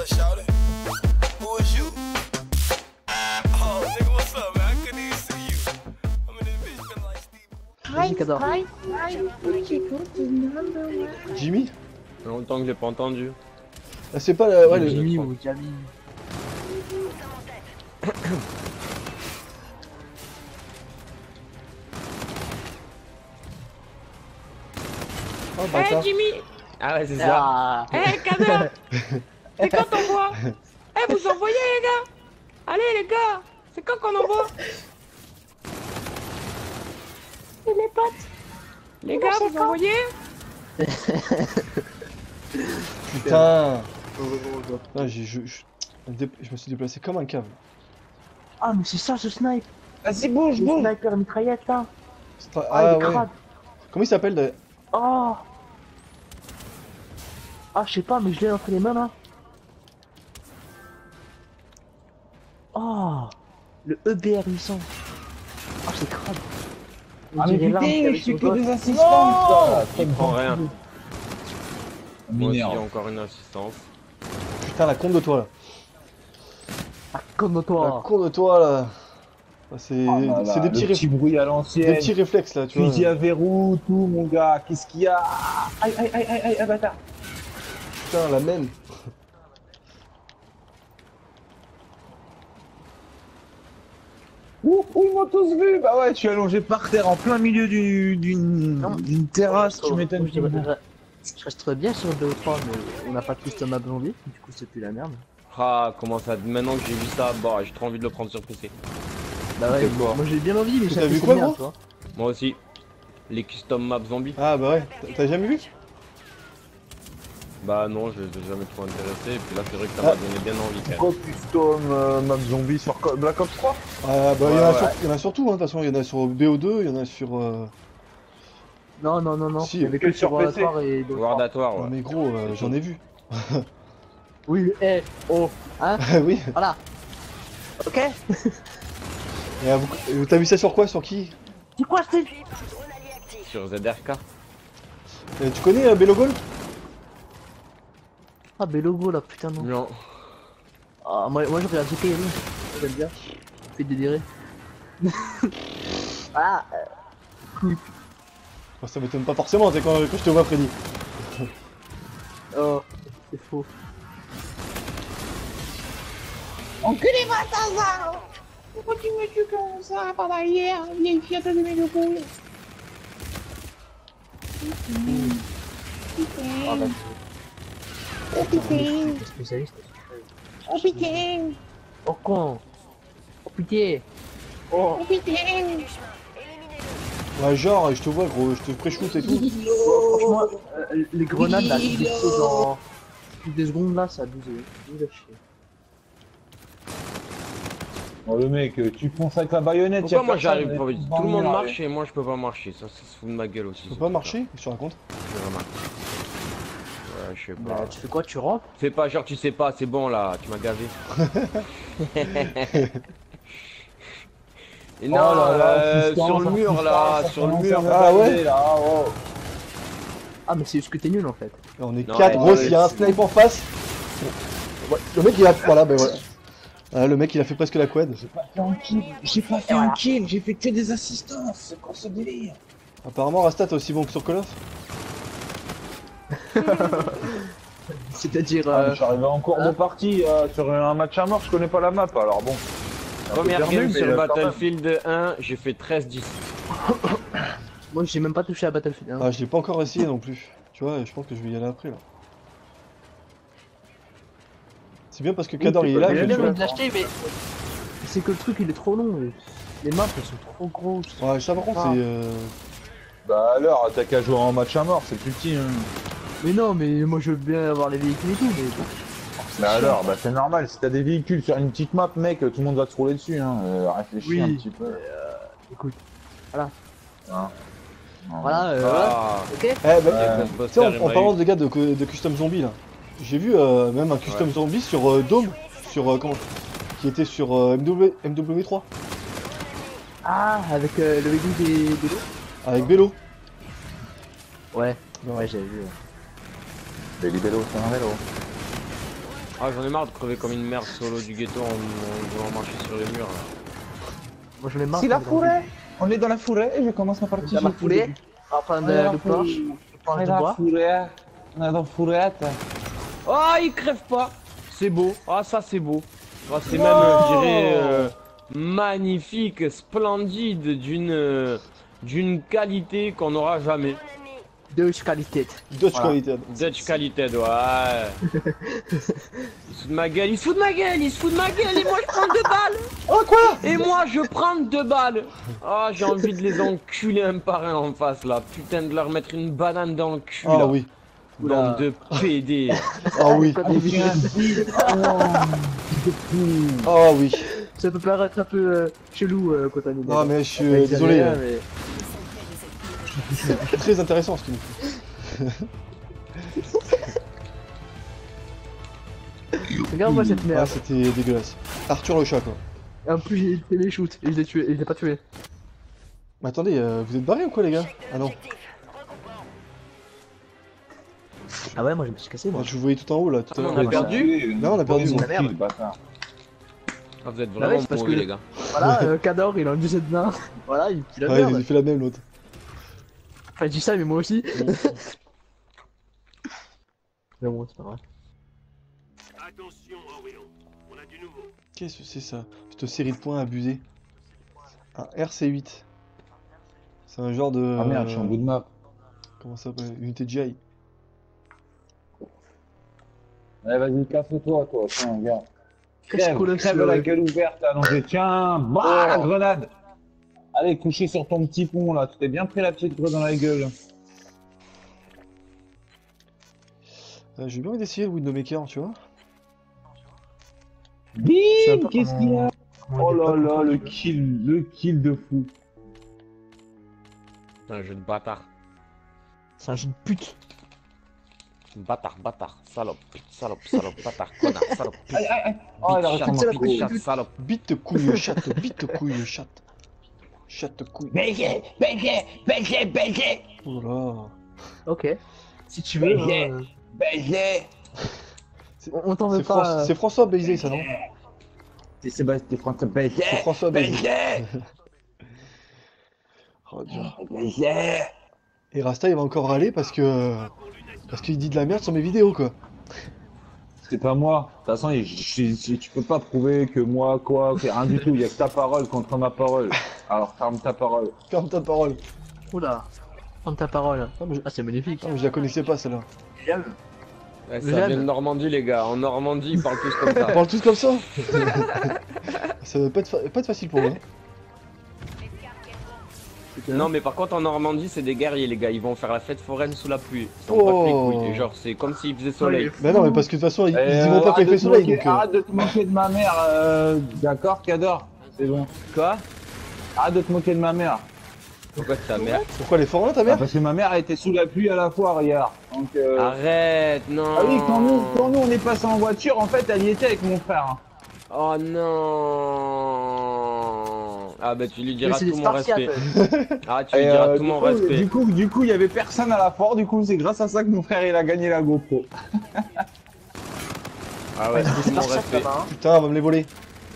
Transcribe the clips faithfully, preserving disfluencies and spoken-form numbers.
up, shawty? Who is you? Oh, nigga, what's up, man? I couldn't even see you. I'm in this bitch feeling like Steve. Jimmy? Ça fait longtemps que j'ai pas entendu. Ah, c'est pas la... ouais, le... Jimmy ou Jamy. Oh, Eh bâtard. Jimmy. Ah ouais, c'est ça. Ah. Eh Kader. C'est quand on voit? Eh vous envoyez les gars. Allez les gars. C'est quand qu'on envoie? Et les potes. Les gars vous envoyez? Putain. Ah, j'ai... Je... Je... je me suis déplacé comme un câble. Ah mais c'est ça ce snipe. Vas-y, bouge, Le bouge. sniper mitraillette là. Stra- Ah, Ah, il est ouais. crade. Comment il s'appelle d'ailleurs? Oh. Ah je sais pas mais je l'ai entre les mains là. Oh. Le E B R huit cents. Ah c'est crade. On Ah mais dirait l'arme qu'il y putain, avait je fais sur que le des dos. assistances là. Il prend rien. Moi aussi, Mineur. encore une assistance. Putain, la con de toi là. Ah comme La toi. con de toi là. Ah, C'est Oh là là, c'est des, le petits petit réf- bruit à des l'ancienne. petits réflexes là, tu vois. Fusil à verrou, tout mon gars. Qu'est-ce qu'il y a? Aïe aïe aïe aïe aïe, ah bâtard. Putain, la même. Ouh, ouh, ils m'ont tous vu. Bah ouais, tu es allongé par terre en plein milieu du- d'une Non. d'une terrasse, tu m'étonnes. Je resterais- je resterais bien sur deux ou trois mais on n'a pas de custom map zombie. Du coup c'est plus la merde. Ah, comment ça. Maintenant que j'ai vu ça, bah, j'ai trop envie de le prendre sur P C. Bah ouais, C'est quoi? moi j'ai bien envie mais T'as ça vu fait quoi, bien, gros tu vois. Moi aussi. Les custom maps zombies. Ah bah ouais, T'as- t'as jamais vu? Bah non, je les ai jamais trop intéressé. Et puis là, c'est vrai que ça Ah. m'a donné bien envie quand même. Quoi, custom euh, map zombie sur Co- Black Ops trois? Ah bah il y, en Ouais, a ouais. sur- il y en a surtout, hein, de toute façon, il y en a sur B O deux, il y en a sur... Euh... Non non non non. Si, Il y avait que que sur sur P C. Wardator et d'autres. Wardatoire, Non ouais. mais gros, euh, j'en ai vu. Oui, eh, oh, hein, Ah oui. voilà. Ok. Et, euh, vous- et t'as vu ça sur quoi? Sur qui? C'est quoi c'est? Sur Z R K. Euh, Tu connais euh, Bellogol? Ah, Belogo là, putain non. Non. Ah, moi, moi je regarde G T L. J'aime bien. Fait délirer. Voilà. Oh, ça m'étonne pas forcément, c'est quand, quand je te vois, Freddy. Oh, c'est faux. Enculé Balthazar. Pourquoi tu me tues comme ça par derrière, vieille fillette de mes couilles? Ah bah, Oh putain. c'est spécialiste. Oh putain. Oh con. Oh putain. Oh. Oh putain. Ouais, genre, je te vois, gros, je te pré-shoot et tout. Oh, franchement, euh, les grenades là, qui explosent en plus des secondes là, ça abuse. Nul à chier. Oh le mec, euh, tu fonces avec la baïonnette. Pourquoi y'a moi personne, j'arrive mais pas vite? dans Tout le monde mur, marche et moi je peux pas marcher. Ça, ça se fout de ma gueule aussi. Tu peux ce pas truc-là. marcher? Je te raconte. Je remarque. Ouais, je sais pas. Bah, tu fais quoi? Tu rentres? Fais pas genre tu sais pas, c'est bon là, tu m'as gavé. Et non, Oh là là, euh, assistance, sur le mur là, assistance, sur le ça mur. commence à Ah ouais. m'amuser, là, ah, oh. Ah, mais c'est juste que t'es nul en fait. Là, on est Non, quatre, ouais, gros, ouais, s'il y a un c'est- snipe en face. Ouais, le mec il a. Voilà, ben voilà. Ah, le mec il a fait presque la quad. J'ai pas fait un kill, j'ai pas fait un kill, j'ai fait que des assistances, c'est quoi ce délire? Apparemment, Rasta t'es aussi bon que sur Call of. C'est-à-dire. Ah, Euh... je suis arrivé en cours de partie euh, sur un match à mort, je connais pas la map alors bon. Un peu Première perdu, game mais, sur euh, quand Battlefield un, j'ai fait treize dix. Moi j'ai même pas touché à Battlefield. Hein. Ah, je l'ai pas encore essayé non plus. Tu vois, je pense que je vais y aller après là. C'est bien parce que Kador il est là. peux je J'ai bien vais bien le envie de l'acheter, mais. C'est que le truc il est trop long. et Les maps elles sont trop grosses. faire. Ouais, ça par contre, Ah. c'est. Euh... Bah alors, t'as qu'à jouer en match à mort, c'est plus petit. Hein. Mais non, mais moi je veux bien avoir les véhicules et tout, mais. Bah alors, bah c'est normal, si t'as des véhicules sur une petite map, mec, tout le monde va te rouler dessus. Hein. Euh, réfléchis Oui. un petit peu. Écoute. Hein. Voilà, euh, voilà. Ah, Ok. Eh, bah, Euh, tu sais, en, en parlant des gars de, de Custom Zombie là, j'ai vu euh, même un Custom Ouais. Zombie sur euh, Dome, sur euh, comment, qui était sur euh, M W, M W trois, Ah, avec euh, le véhicule des, des loups. avec Bello. Ouais. Ouais, j'avais vu. Les vélos, c'est un vélo. Ah, j'en ai marre de crever comme une merde solo du ghetto en, en voulant marcher sur les murs. Là. Moi je l'ai marre. C'est la forêt. On est dans la forêt et je commence ma partie. Dans la foulée. Enfin de Ouais, le planche. Le On planche est de dans la bois. forêt. On est dans la forêt. Ah, il crève pas. C'est beau. Ah, ça c'est beau. Ah, c'est même, euh, je dirais, euh, magnifique, splendide, d'une euh, d'une qualité qu'on n'aura jamais. De qualité. Dutch Voilà. qualité. Dutch qualité, ouais. Il se fout de ma gueule, il se fout de ma gueule, il se fout de ma gueule et moi je prends deux balles. Oh quoi? Et moi je prends deux balles. Ah, j'ai envie de les enculer un par un en face là. Putain, de leur mettre une banane dans le cul Ah là. oui. Bande de P D. Ah oui. Ah oui. Ça peut paraître un peu euh, chelou euh, quand on est Non mais je suis Avec euh, désolé. Xavier, euh, mais- C'est très intéressant ce qu'il nous fait. Regarde-moi cette Ah merde. c'était dégueulasse. Arthur le chat quoi. Et en plus il fait les shoots et je l'ai tué et je l'ai pas tué. Mais attendez, euh, vous êtes barrés ou quoi les gars? Ah non. Ah ouais moi je me suis cassé moi. Je vous voyais tout en haut là tout à Ah, on l'heure. a perdu. Non, on a perdu, Ils ont moi. pris, le bâtard. Ah, vous êtes Bah ouais, vraiment c'est parce pourris que- les gars. Voilà, euh, Cador il a enlevé cette main. Voilà, il il a Ah, il merde. a fait la même l'autre. Enfin je dis ça mais moi aussi. Mais bon c'est pas grave. Attention, Orion, on a du nouveau. Qu'est-ce que c'est ça? Cette série de points abusée. Un R C huit. C'est un genre de... Ah merde, je suis en bout de map. Comment ça s'appelle? Unité G I. Allez, vas-y, casse-toi, toi. Tiens, viens. Qu'est-ce Crève, qu'on a crève sur- la gueule ouverte, allongée. Tiens, bah, la grenade. Allez, couché sur ton petit pont, là. Tu t'es bien pris la petite grenade dans la gueule. Euh, J'ai bien envie d'essayer le Windowmaker, tu vois. Je sais Bim, pas qu'est-ce comment- qu'il y a? comment Oh il est là pas là, content, le tu vois. kill, le kill de fou. Un jeu de bâtard. C'est un jeu de pute. Bâtard, bâtard, salope, pute, salope, salope, bâtard, connard, salope, pute. Aïe, aïe, aïe. Oh, il a Bite, réussi à chatte, m'en pute, couper. chatte, salope. Bite couille, chatte, bite couille, chatte. Chatte couille. Baiser, baiser, baiser, baiser, Oh là. Ok. Si tu veux, Baiser. hein, baiser. on, on t'en veut C'est pas. Fran- euh, c'est François Bézé, ça non? C'est Sébastien François Baiser. C'est François Bézé. Baiser, Oh, Dieu. baiser. Et Rasta il va encore râler parce que... Parce qu'il dit de la merde sur mes vidéos quoi. C'est pas moi. De toute façon, je- je- je- tu peux pas prouver que moi, quoi, c'est rien du tout. Il y a que ta parole contre ma parole. Alors ferme ta parole. Ferme ta parole. Oula. Prends ta parole. Ah, mais je... Ah c'est magnifique. ah, mais je la connaissais pas celle-là. Ouais, ça Jeanne. vient de Normandie les gars. En Normandie, ils parlent tous comme On ça. parle tous comme ça. Ça va pas être, fa- pas être facile pour moi. Non mais par contre en Normandie c'est des guerriers les gars, ils vont faire la fête foraine sous la pluie. Ils s'en battent les Oh. couilles. Genre c'est comme s'il faisait soleil. Bah non mais parce que de toute façon ils, ils Euh, y vont pas quand il arrête fait de te soleil moquer- donc... euh, Arrête de te moquer de ma mère, euh, d'accord, Cador. C'est bon. Quoi? Arrête de te moquer de ma mère. Pourquoi c'est ta mère? Pourquoi les forains ta Ah, mère? parce que ma mère elle était sous la pluie à la foire hier. Donc, euh... Arrête, non. Ah oui, quand nous, quand nous on est passé en voiture, en fait, elle y était avec mon frère. Oh non. Ah bah tu lui Mais diras c'est des tout mon Spartiates. respect. Ah tu lui Et, diras euh, tout du mon coup, respect. Du coup, du coup, il y avait personne à la foire. Du coup, c'est grâce à ça que mon frère il a gagné la GoPro. Ah ouais, tout mon Spartiates, respect. là-bas, hein. Putain, on va me les voler.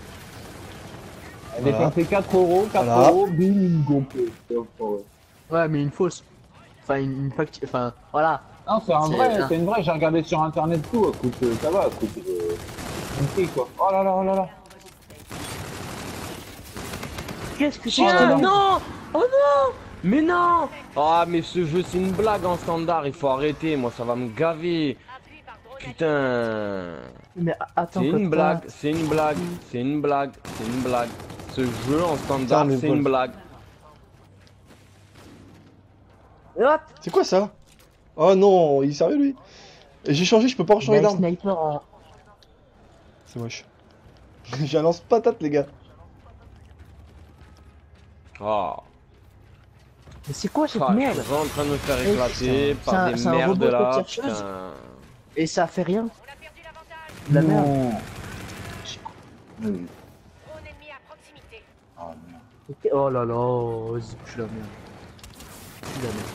Elle Voilà. est fait quatre euros, quatre Voilà. euros, bim, une GoPro. Ouais mais une fausse. Enfin une, une facture. Enfin voilà. Non, c'est un C'est- vrai, ah. c'est une vraie. J'ai regardé sur internet tout. Écoute, euh, ça va, écoute, euh, compris quoi. Oh là là, oh là là. Qu'est-ce que Tiens, non. Oh non. Mais non. Ah mais ce jeu c'est une blague en standard, il faut arrêter, moi ça va me gaver. Putain. Mais a- attends. C'est quoi, une quoi blague, c'est une blague, c'est une blague, c'est une blague. Ce jeu en standard, Putain, mais c'est Paul. une blague. Hop. C'est quoi ça? Oh non, il est sérieux lui? Et j'ai changé, je peux pas rechanger Bah, d'arme. sniper en. C'est moche. J'ai un lance-patate les gars. Oh. Mais c'est quoi cette Ah, je merde? suis vraiment en train de me faire Eh, éclater c'est par un- des c'est un merdes robot de là, tircheuse. putain. Et ça fait rien. De la merde. Non. Oui. Drone ennemi à proximité. Oh, merde. Ok. Oh là là. Vas-y, je suis la merde. Je suis la merde.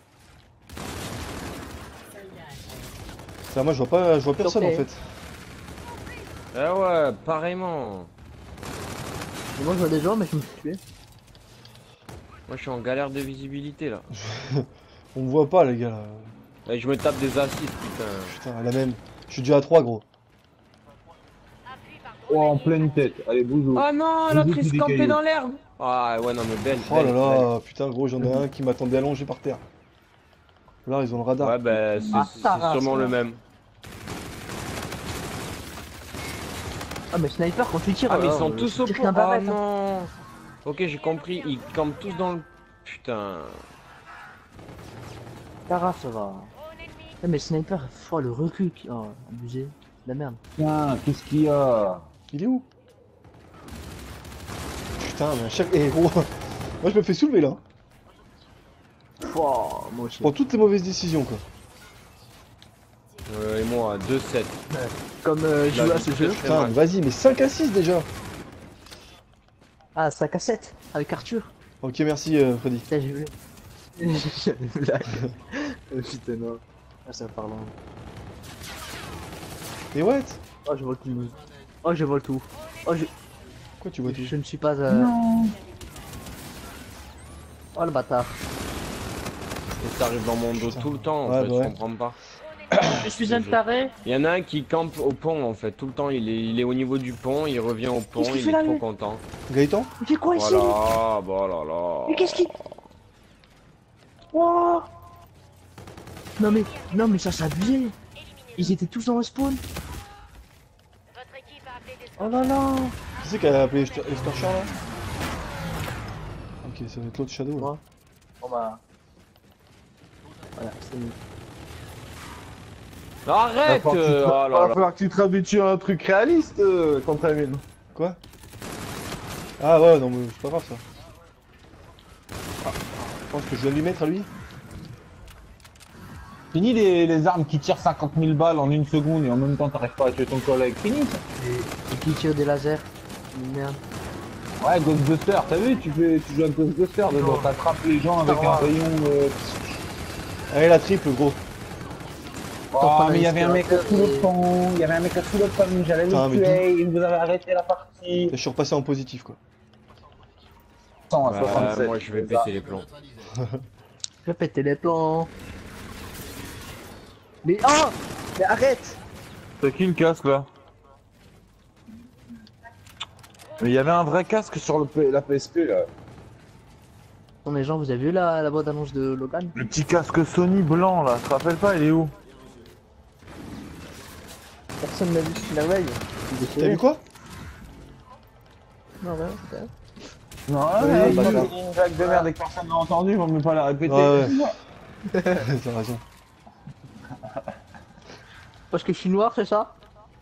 Ça, moi je vois pas, je vois personne Ok. en fait. Eh ouais, pareillement. Et moi je vois des gens mais je me suis tué. Moi je suis en galère de visibilité là. On me voit pas les gars là. Et je me tape des assises, putain. Putain, la même. Je suis déjà à trois gros. Appui par Oh, drone en ennemi. pleine tête. Allez, bonjour. Ah non, Vous l'autre êtes il se des campait cailloux. dans l'herbe. Ah ouais, non mais belle, Oh belle, là là, putain gros, j'en ai un qui m'attendait allongé par terre. Là ils ont le radar. Ouais bah c'est Ah, c'est ta race, sûrement là. le même. Ah mais sniper quand tu tires. Ah mais ils alors, sont euh, tous tu au tires pont. qu'un Ah barrette, hein. non. Ok j'ai compris, ils campent tous dans le... Putain. Cara ça va. Drone ennemi. Ah mais sniper, oh le recul qui. Oh abusé. La merde. Tiens, qu'est-ce qu'il y a? Il est où? Putain, mais à chaque. Eh gros, moi je me fais soulever là. Oh, moi aussi. Je prends toutes les mauvaises décisions quoi. Euh, et moi, deux sept. Comme euh, je Là, joue à je ce suis jeu. très Putain, mal. mais vas-y, mais cinq à six déjà. Ah cinq à sept avec Arthur. Ok, merci euh, Freddy. Putain j'ai vu. J'ai une blague. Oh, putain non. Ah ça parle. Mais what? Oh je vole tout. Oh je vole tout. Oh je. Quoi tu vois tout? Je ne suis pas. Euh... Non. Oh le bâtard. Et ça arrive dans mon dos tout le temps, en Ouais, fait, bah je ouais. comprends pas. Je suis un taré. Il y en a un qui campe au pont, en fait, tout le temps, il est, il est au niveau du pont, il revient au pont, Qu'est-ce qu'il il fait est là, trop lui content. Gaëtan? Il fait quoi ici lui Voilà, bah là là. Mais qu'est-ce qu'il. Oh non mais. Non mais ça c'est abusé. Éliminé. Ils étaient tous dans le spawn. Votre équipe a appelé des Oh là là. Qui c'est qui a appelé Estorchar là? Ok, ça va être l'autre Shadow là. Ouais. Bon bah. Voilà, c'est mieux. Arrête euh, oh là là. falloir que tu te habitues à un truc réaliste euh, contre Amine. Quoi? Ah ouais, non mais c'est pas grave ça. Ah, je pense que je dois lui mettre à lui. Fini les, les armes qui tirent cinquante mille balles en une seconde et en même temps t'arrives pas à tuer ton collègue. Fini ça. Et qui tire des lasers. Merde. Ouais, Ghostbuster, t'as vu, tu, fais, tu joues à Ghostbuster dedans, t'attrapes les gens avec un rayon. Euh... Allez, la triple gros. Oh, mais il y avait un mec sous le pont, il y avait un mec sous le pont, j'allais Putain, le mais tuer, il vous avait arrêté la partie. Je suis repassé en positif quoi. cent à Ouais, soixante-sept. moi, je vais péter les plombs. Je vais péter les plans. Mais oh mais arrête. C'est qui le casque là? Mais il y avait un vrai casque sur le P- la P S P là. Non les gens vous avez vu la, la bande annonce de Logan? Le petit casque Sony blanc là, tu te rappelles pas, il est où? Personne n'a vu ce la veille. T'as vu quoi? Non ouais, ok. Non, Ouais, ouais, bah, il ça. dit une blague de merde et que personne n'a entendu, on ne peut pas la répéter. Ouais, ouais. T'as raison. Parce que je suis noir c'est ça?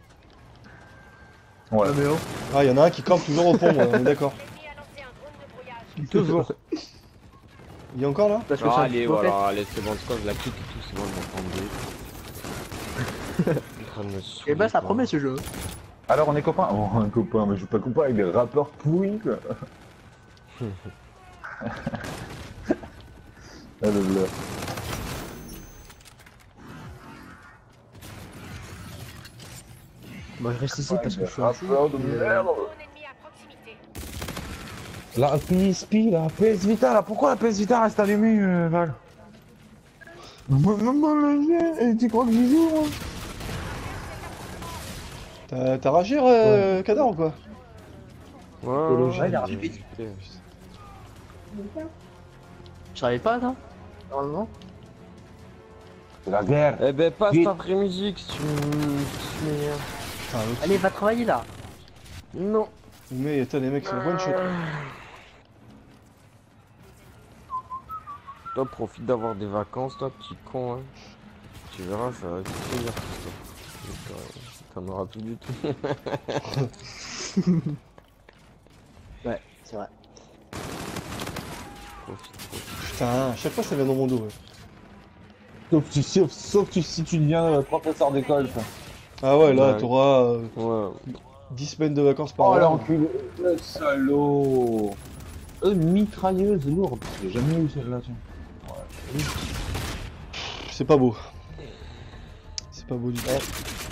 Ouais. Non mais oh. Ah, y'en a un qui campe toujours au pont, ouais, on est d'accord. L'ennemi a lancé un drone de brouillage. Toujours. Il y a encore là? Parce que Ah, c'est un allez, prophète. voilà, allez, c'est bon, c'est quoi, je la quitte et tout, c'est bon, je m'en prends deux. En train de me Eh saouler, ben ça quoi. promet ce jeu. Alors on est copains? Oh, un copain, mais je suis pas copain avec des rappeurs pourris quoi. Ah, le bleu. Bah je reste ici parce que je suis un fou. Rappeur de merde. Drone ennemi à proximité. La P S P, la P S Vita, là, pourquoi la P S Vita reste allumée, euh, Val? Maman, le tu crois que j'y joue, moi? T'as t'as ragé euh, Kadar ou quoi? Ouais, ouais, Ouais, il a ouais, rajouté vite. putain. Je savais pas ça? Normalement. C'est la guerre. Eh ben, passe Vite. ta musique si tu me- si tu m'énerves. Putain, l'autre. Allez va travailler là. Non. Mais attends, les mecs, c'est one shot. Toi, profite d'avoir des vacances, toi, petit con, hein. Tu verras, ça va être plaisir pour toi. Donc, euh, T'en auras plus du tout. Ouais, c'est vrai. Profite, profite. Putain, à chaque fois ça vient dans mon dos. Ouais. Sauf, si, sauf, sauf si, si tu deviens euh, professeur d'école, quoi. Ah ouais, là Ouais. t'auras euh, Ouais. dix semaines de vacances par Oh an. l'enculé, le salaud. Une mitrailleuse lourde. J'ai jamais eu celle-là, tiens. C'est pas beau. C'est pas beau du tout. Ouais.